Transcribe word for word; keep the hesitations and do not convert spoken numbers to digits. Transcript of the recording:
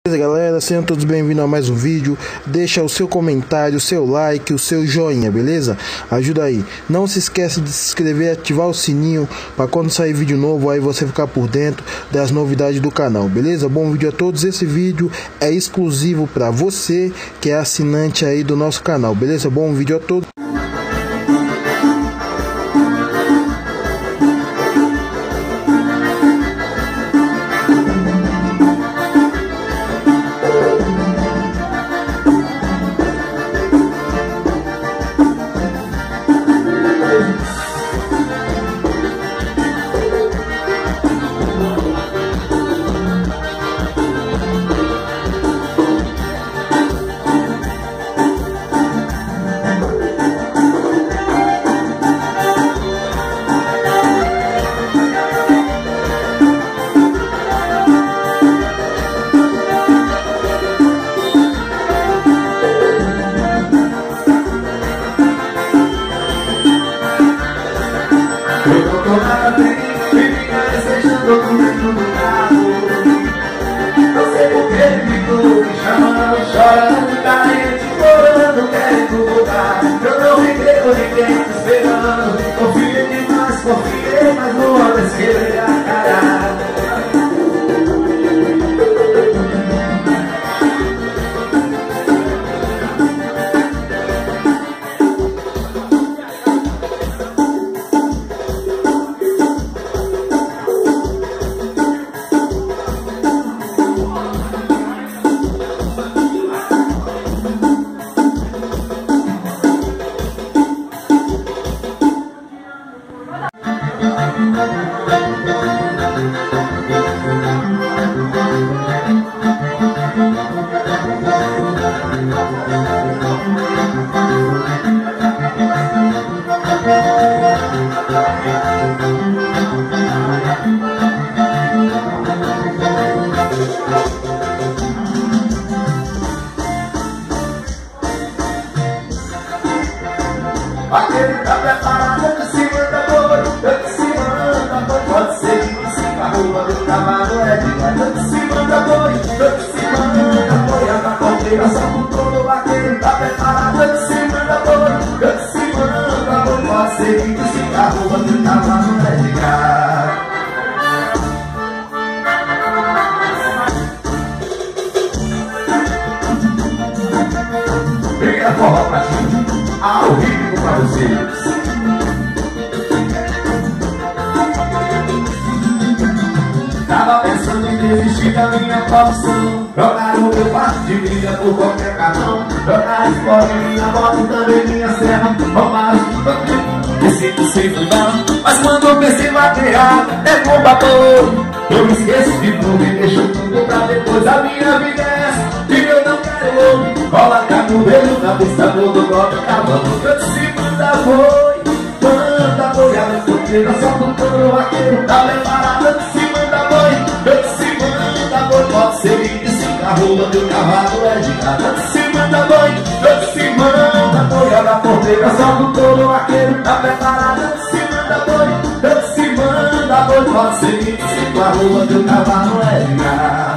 Beleza, galera, sejam todos bem-vindos a mais um vídeo. Deixa o seu comentário, o seu like, o seu joinha, beleza? Ajuda aí. Não se esqueça de se inscrever e ativar o sininho para quando sair vídeo novo aí você ficar por dentro das novidades do canal, beleza? Bom vídeo a todos. Esse vídeo é exclusivo para você que é assinante aí do nosso canal, beleza? Bom vídeo a todos. Eu não tô nada bem, me fica desejando dentro do carro. Não sei por que ele ficou me chamando, chorando, carente, chorando, querendo voltar. Eu não me creio, ninguém te esperando. Confiei demais, confiei, mas não antes quebrei a cara. Aquele tá preparado, eu de cima da dor, eu de cima da dor. Pode ser que me siga a rua do cavalo é de lá. Eu de cima da dor, eu de cima da dor. E a caldeira só com todo aquele tá preparado, eu de cima da dor, eu de cima da dor. Pode ser que me siga a rua do cavalo é de lá. Briga forró pra ti, ao vivo pra vocês. Tava pensando em desistir da minha profissão, jogar o meu quarto de vida por qualquer cartão, jogar esporte, minha moto, também minha serra, roubar os me sinto sempre bom, mas quando eu pensei em material, é culpa boa. Eu me esqueço de tudo e deixo tudo pra depois. A minha vida é essa, e eu não quero outro. Cola cabelo na pista, todo golpe acabando. Eu te se manda boi, manda boi. A minha solteira só com todo vaqueiro tá preparada. Eu te se manda boi, eu te se manda boi. Pode ser que se carrua, meu cavalo é de casa. Eu te se manda boi, eu te se manda boi. Olha a porteira só com todo vaqueiro tá preparada. Eu te se manda boi, eu te se manda boi. Pode ser que se carrua, meu cavalo é de casa.